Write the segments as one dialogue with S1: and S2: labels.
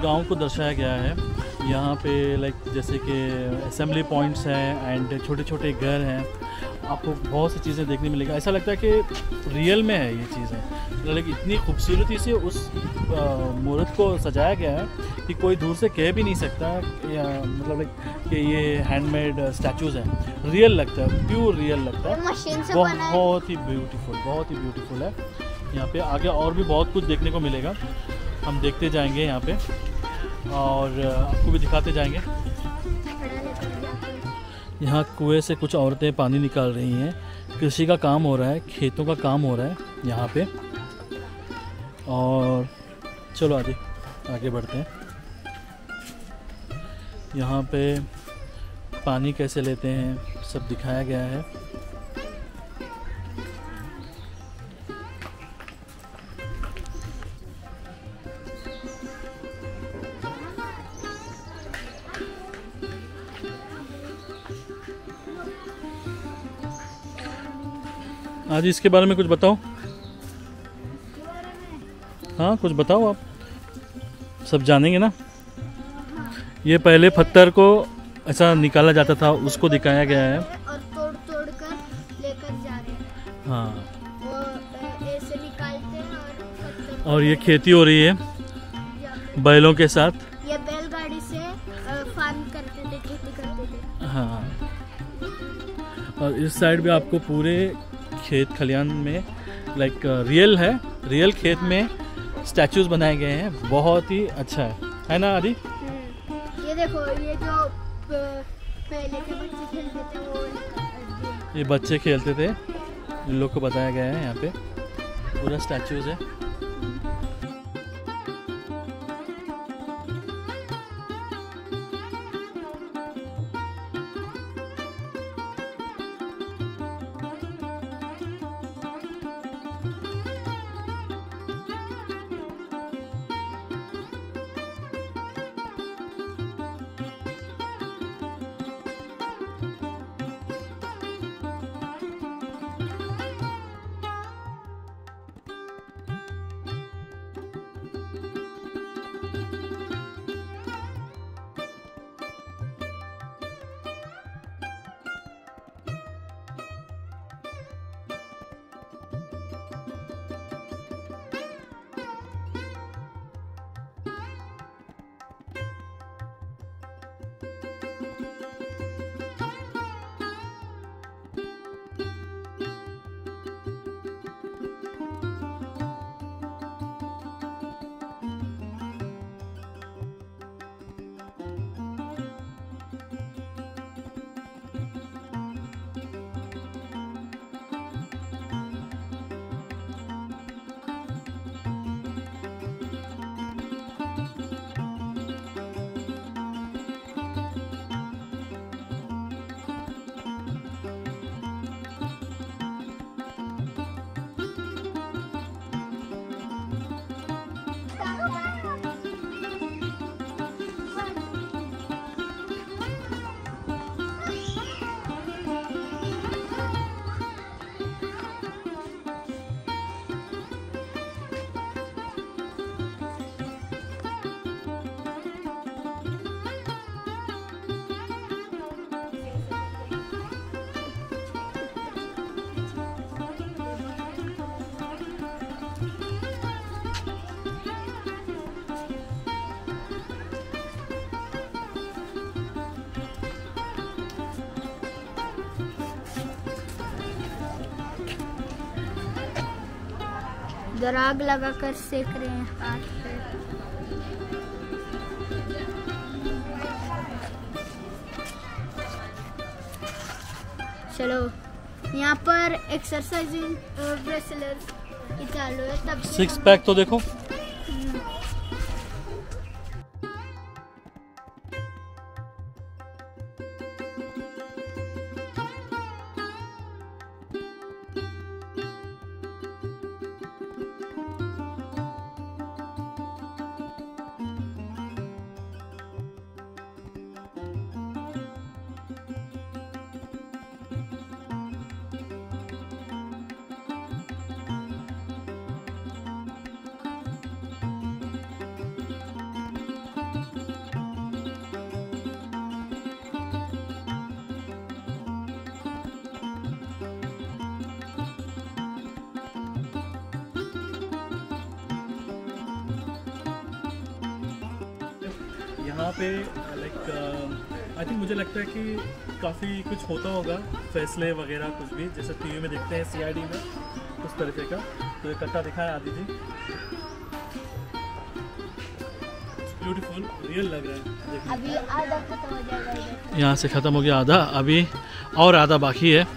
S1: गांव को दर्शाया गया है। यहाँ पे लाइक जैसे कि असेंबली पॉइंट्स हैं एंड छोटे छोटे घर हैं। आपको बहुत सी चीज़ें देखने मिलेगा। ऐसा लगता है कि रियल में है ये चीज़ें। लाइक इतनी खूबसूरती से उस मूर्त को सजाया गया है कि कोई दूर से कह भी नहीं सकता या मतलब लाइक कि ये हैंडमेड स्टैचूज़ हैं। रियल लगता है, प्योर रियल लगता है।
S2: मशीन से बना है।
S1: बहुत ही ब्यूटीफुल है। यहाँ पे आगे और भी बहुत कुछ देखने को मिलेगा। हम देखते जाएंगे यहाँ पे और आपको भी दिखाते जाएंगे। यहाँ कुएं से कुछ औरतें पानी निकाल रही हैं। कृषि का काम हो रहा है, खेतों का काम हो रहा है यहाँ पे। और चलो आगे बढ़ते हैं। यहाँ पे पानी कैसे लेते हैं सब दिखाया गया है। आज इसके बारे में कुछ बताओ। हाँ कुछ बताओ, आप सब जानेंगे ना। ये पहले पत्थर को ऐसा निकाला जाता था, उसको दिखाया गया है।
S2: और तोड़ कर लेकर जा रहे हैं।
S1: हाँ,
S2: वो ऐसे निकालते हैं
S1: और ये खेती हो रही है बैलों के साथ।
S2: ये बैलगाड़ी से फार्म करते थे, खेती करते थे।
S1: हाँ, और इस साइड भी आपको पूरे खेत खलियान में लाइक रियल खेत में स्टैचूज बनाए गए हैं। बहुत ही अच्छा है ना आदि।
S2: ये देखो, ये जो पहले के बच्चे खेलते थे वो
S1: ये बच्चे खेलते थे, इन लोग को बताया गया है। यहाँ पे पूरा स्टैचूज है।
S2: इधर आग लगा कर सेक रहे हैं हाथ पे। चलो, यहाँ पर एक्सरसाइजिंग रेसलर्स चालू है। तब
S1: 6 पैक तो देखो। यहाँ पे लाइक आई थिंक मुझे लगता है कि काफ़ी कुछ होता होगा, फैसले वगैरह कुछ भी, जैसे टीवी में देखते हैं CID में उस तरीके का। तो इकट्ठा दिखाया आदि जी, ब्यूटीफुल, रियल लग रहा है देखने।
S2: अभी आधा खत्म हो जाएगा इधर।
S1: यहाँ से ख़त्म हो गया आधा, अभी और आधा बाकी है।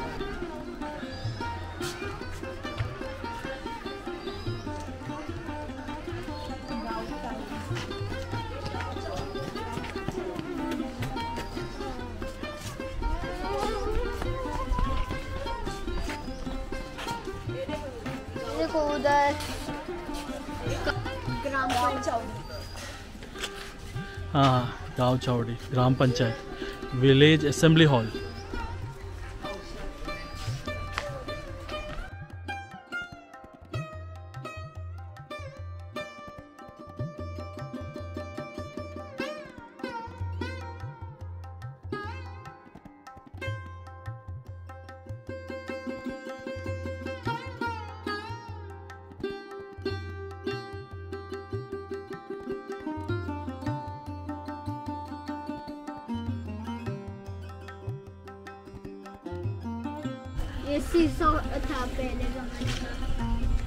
S2: देखो उधर ग्राम पंचायत।
S1: हाँ, गाँव चौड़ी ग्राम पंचायत, विलेज असेंबली हॉल।
S2: ये शीशा था पहले जमाने का।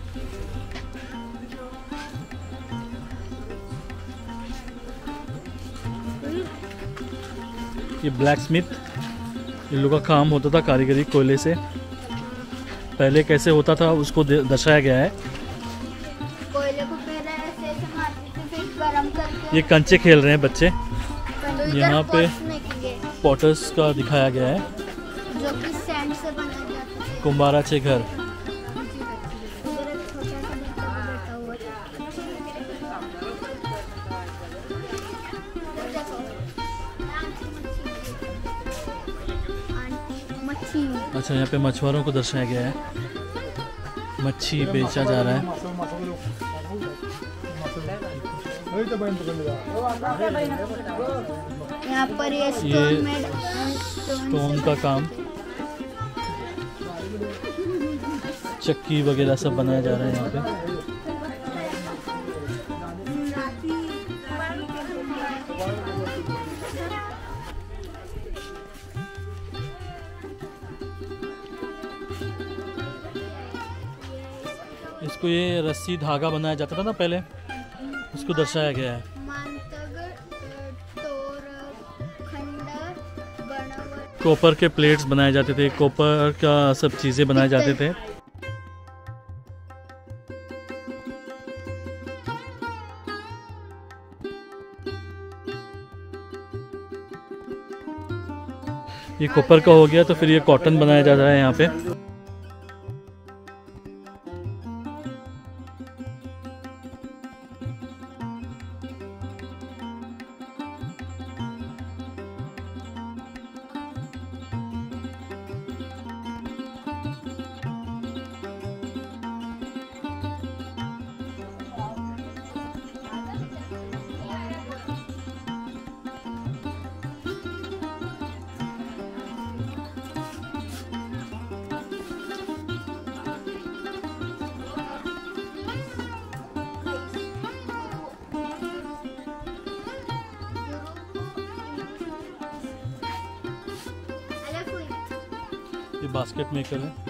S1: ये ब्लैक स्मिथ, इन लोगों का काम होता था कारीगरी कोयले से। पहले कैसे होता था उसको दर्शाया गया है।
S2: कोयले को पहले ऐसे ऐसे मारते थे, फिर गरम करके
S1: ये कंचे खेल रहे हैं बच्चे।
S2: तो इधर
S1: यहाँ पे
S2: pots निकले,
S1: पॉटर्स का दिखाया गया है,
S2: जो कि सैंड से बनाए जाते थे।
S1: कुंभाराचे घर।
S2: उधर एक छोटा सा बच्चा भी बैठा हुआ था। मच्छी।
S1: अच्छा, यहाँ पे मछुआरों को दर्शाया गया है, मच्छी बेचा जा रहा है।
S2: यहाँ पर ये
S1: स्टोन का काम, चक्की वगैरह सब बनाया जा रहा है यहाँ पे। इसको ये रस्सी धागा बनाया जाता था ना पहले, उसको दर्शाया गया है। कॉपर के प्लेट्स बनाए जाते थे, कॉपर का सब चीज़ें बनाए जाते थे। ये कॉपर का हो गया, तो फिर ये कॉटन बनाया जा रहा है यहाँ पे। ये बास्केट मेकर है।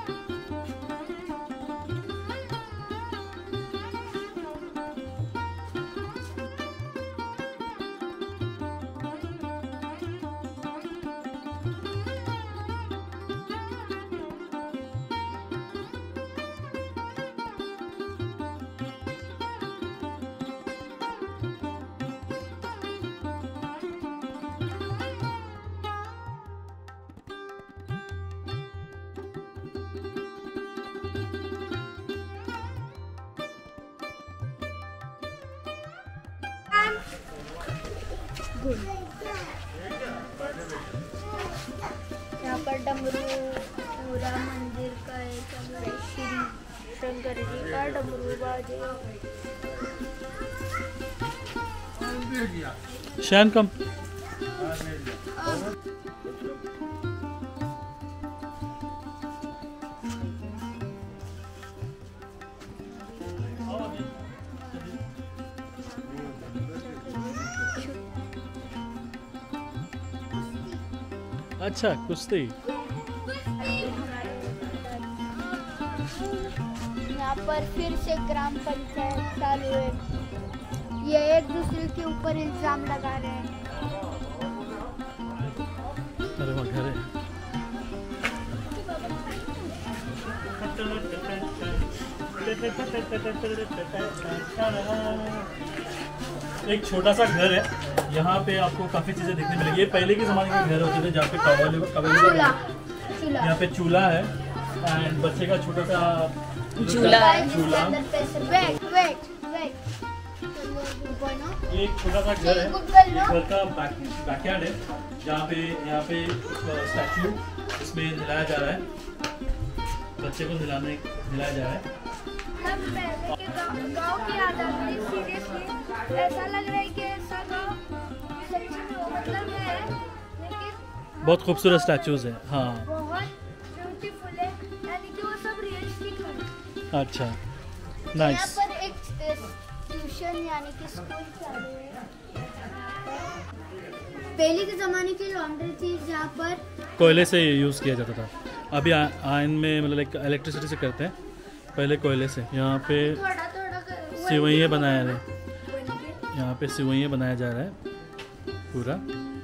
S2: यहाँ पर डमरू पूरा मंदिर का है, श्री शंकर जी का डमरू बाजे।
S1: शैन कम। अच्छा, कुश्ती।
S2: यहाँ पर फिर से ग्राम पंचायत चालू है। ये एक दूसरे के ऊपर इल्जाम लगा रहे हैं।
S1: अरे वहाँ घर है। एक छोटा सा घर है, यहाँ पे आपको काफ़ी चीज़ें देखने मिलेगी। ये पहले के ज़माने के घर होते थे जहाँ पे कबल, यहाँ पे चूल्हा है एंड बच्चे का छोटा सा
S3: झूला है।
S1: एक छोटा सा घर है, घर का बैकयार्ड है जहाँ पे यहाँ पे स्टैचू इसमें हिलाया जा रहा है, बच्चे को हिलाया जा रहा है।
S2: गाँव की याद आ गई सीरियसली। ऐसा लग रहा है कि ऐसा गाँव सच में मतलब है, लेकिन
S1: बहुत खूबसूरत स्टैचूज हैं। हाँ,
S2: बहुत ब्यूटीफुल है, यानी कि वो सब रियलिस्टिक है।
S1: अच्छा,
S2: यहाँ
S1: नाइस।
S2: पर एक ट्यूशन यानी कि स्कूल चालू है। पहले के ज़माने की लॉन्ड्री थी जहाँ पर
S1: कोयले से यूज़ किया जाता था। अभी आयन में मतलब इलेक्ट्रिसिटी से करते हैं, पहले कोयले से। यहाँ पे
S2: थोड़ा थोड़ा
S1: सिवैयाँ बनाया है, यहाँ पे सिवैयाँ बनाया जा रहा है पूरा।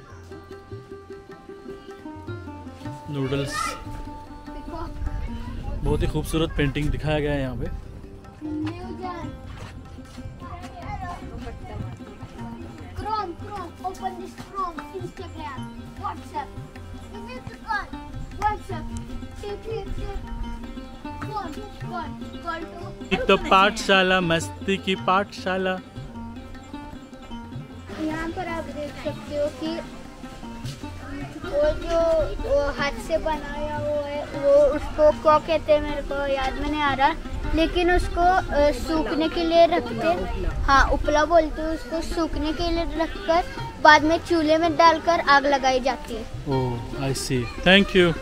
S1: नूडल्स, बहुत ही खूबसूरत पेंटिंग दिखाया गया है यहाँ पे।
S2: Chrome, open this Chrome, Instagram, WhatsApp. This is call, WhatsApp. Call to.
S1: एक तो पाठशाला, मस्ती की पाठशाला।
S2: यहाँ पर आप देख सकते हो कि वो जो हाथ से बनाया हुआ है वो उसको क्या कहते हैं, मेरे को याद में नहीं आ रहा, लेकिन उसको सूखने के लिए रखते, हाँ उपला बोलते हैं उसको। सूखने के लिए रखकर बाद में चूल्हे में डालकर आग लगाई जाती है।
S1: Oh, I see, thank you.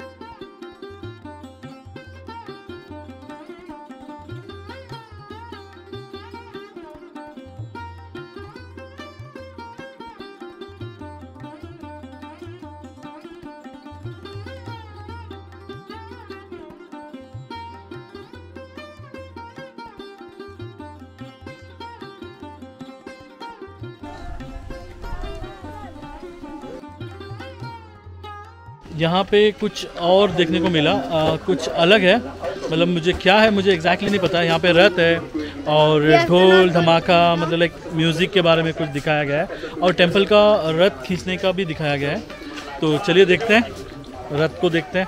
S1: यहाँ पे कुछ और देखने को मिला, कुछ अलग है, मतलब मुझे क्या है मुझे एग्जैक्टली नहीं पता। यहाँ पे रथ है और ढोल धमाका, मतलब लाइक म्यूज़िक के बारे में कुछ दिखाया गया है, और टेंपल का रथ खींचने का भी दिखाया गया है। तो चलिए देखते हैं, रथ को देखते हैं।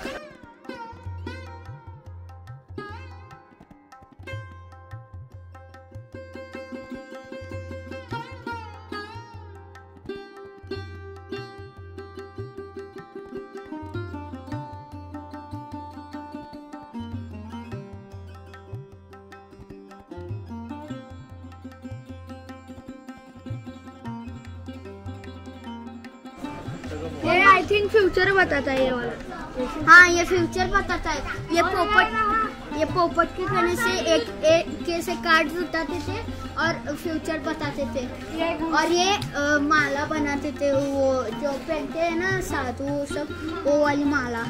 S2: ये आई थिंक फ्यूचर बताता है ये वाला। हाँ, ये फ्यूचर बताता है। ये पोपट के खाने से एक के से कार्ड उठाते थे और फ्यूचर बताते थे। और ये माला बनाते थे, वो जो पहनते हैं ना साधु सब, वो वाली माला।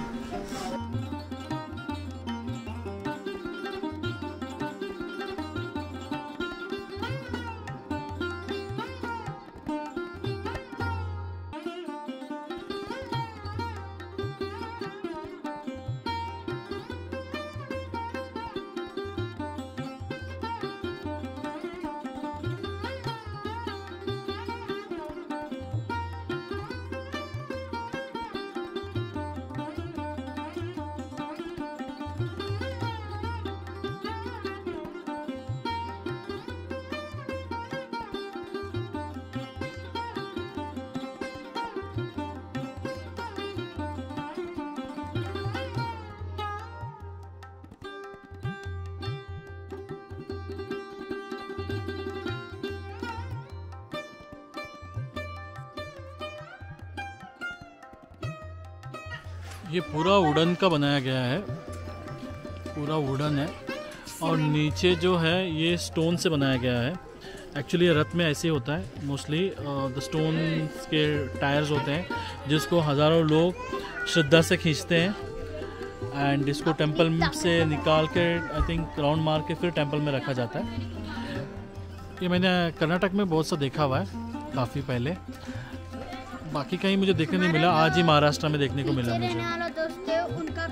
S1: ये पूरा वुडन का बनाया गया है, पूरा वुडन है, और नीचे जो है ये स्टोन से बनाया गया है। एक्चुअली रथ में ऐसे ही होता है मोस्टली, द स्टोन के टायर्स होते हैं जिसको हज़ारों लोग श्रद्धा से खींचते हैं एंड इसको टेंपल से निकाल के आई थिंक राउंड मार के फिर टेंपल में रखा जाता है। ये मैंने कर्नाटक में बहुत सा देखा हुआ है काफ़ी पहले, बाकी कहीं मुझे देखने नहीं मिला, आज ही महाराष्ट्र में देखने को मिला मुझे।
S2: उनका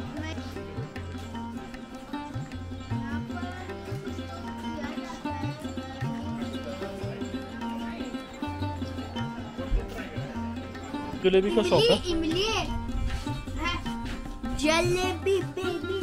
S1: जलेबी का शौक है।
S2: इमली है, जलेबी बेबी।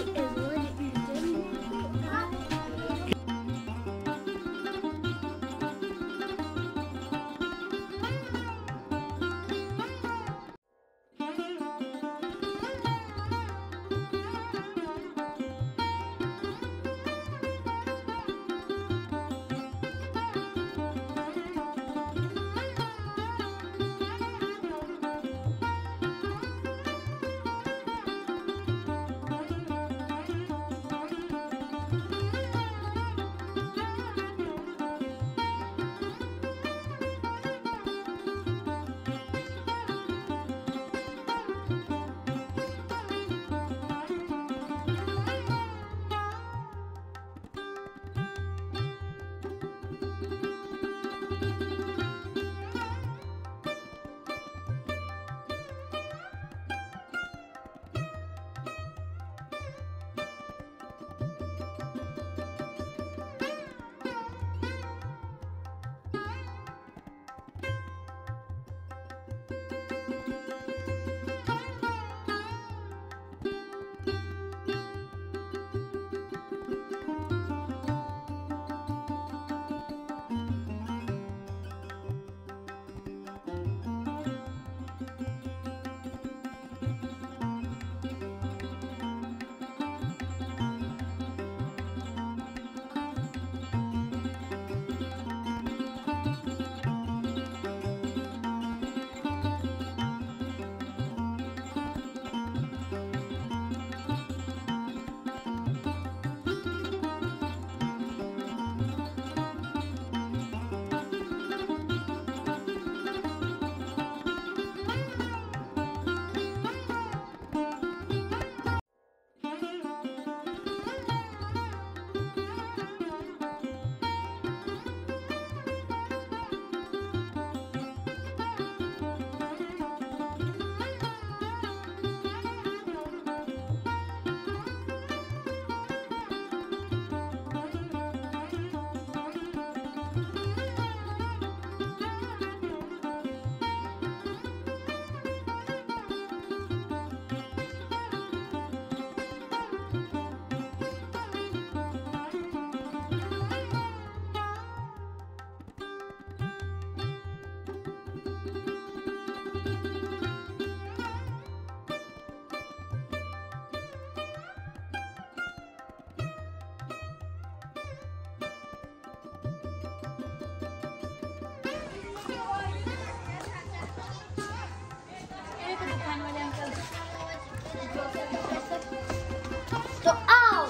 S2: तो आओ।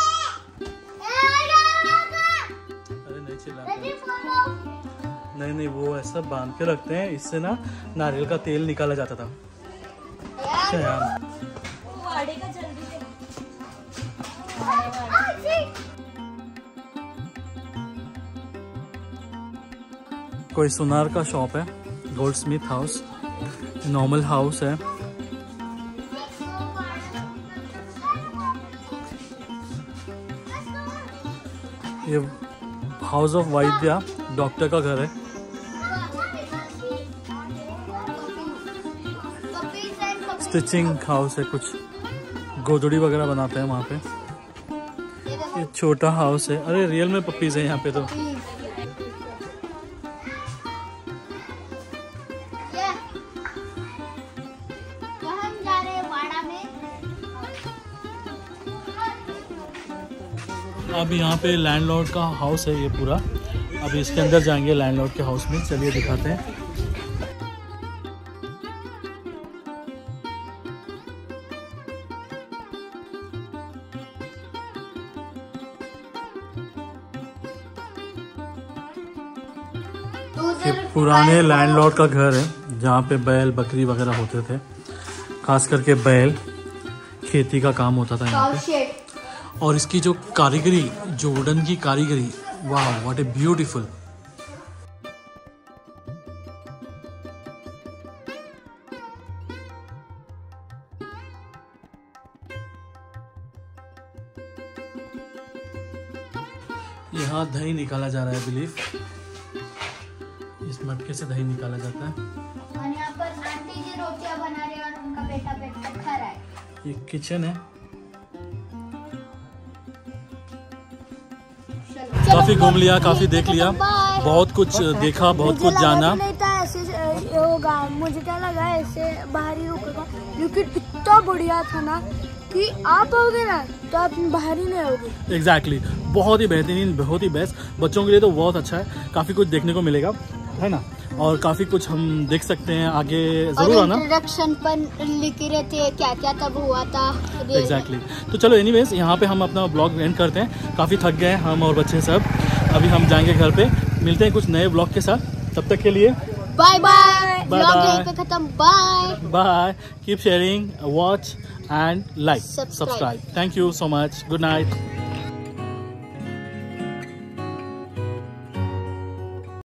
S1: नहीं, वो ऐसा बांध के रखते हैं, इससे ना नारियल का तेल निकाला जाता था। अच्छा यार, कोई सुनार का शॉप है, gold smith house, normal house है। ये हाउस ऑफ वैद्या, डॉक्टर का घर है। स्टिचिंग हाउस है, कुछ गोदड़ी वगैरह बनाते हैं वहाँ पे। ये छोटा हाउस है। अरे रियल में पपीज है यहाँ पे तो। अब यहाँ पे लैंडलॉर्ड का हाउस है ये पूरा। अभी इसके अंदर जाएंगे लैंडलॉर्ड के हाउस में, चलिए दिखाते हैं। ये पुराने लैंडलॉर्ड का घर है जहाँ पे बैल बकरी वगैरह होते थे, खास करके बैल, खेती का काम होता था यहाँ पे। और इसकी जो कारीगरी, जो वुडन की कारीगरी, वाह व्हाट ए ब्यूटीफुल। यहाँ दही निकाला जा रहा है, बिलीव इस मटके से दही निकाला जाता है।
S2: और यहाँ पर आंटी जी रोटियां बना रही है और उनका बेटा बैठ खा रहा है।
S1: ये किचन है। काफी घूम लिया, काफी देख लिया, बहुत कुछ देखा, बहुत कुछ जाना।
S2: ऐसे होगा, मुझे क्या लगा ऐसे बाहर ही रुकेगा, लेकिन इतना बढ़िया था ना कि आप आओगे ना तो आप बाहर ही नहीं आओगे।
S1: एग्जैक्टली, बहुत ही बेहतरीन, बहुत ही बेस्ट। बच्चों के लिए तो बहुत अच्छा है, काफी कुछ देखने को मिलेगा, है ना, और काफी कुछ हम देख सकते हैं आगे। जरूर आना।
S2: इंट्रोडक्शन पर लिख रहे थे क्या क्या तब हुआ था।
S1: एग्जैक्टली। तो चलो एनीवेज, यहाँ पे हम अपना ब्लॉग एंड करते हैं। काफी थक गए हम और बच्चे सब, अभी हम जाएंगे घर पे। मिलते हैं कुछ नए ब्लॉग के साथ, तब तक के लिए
S2: बाय बाय।
S1: ब्लॉग
S2: यहीं पे खत्म। Bye
S1: bye. Keep sharing, watch and like, subscribe. Thank you so much. Good night.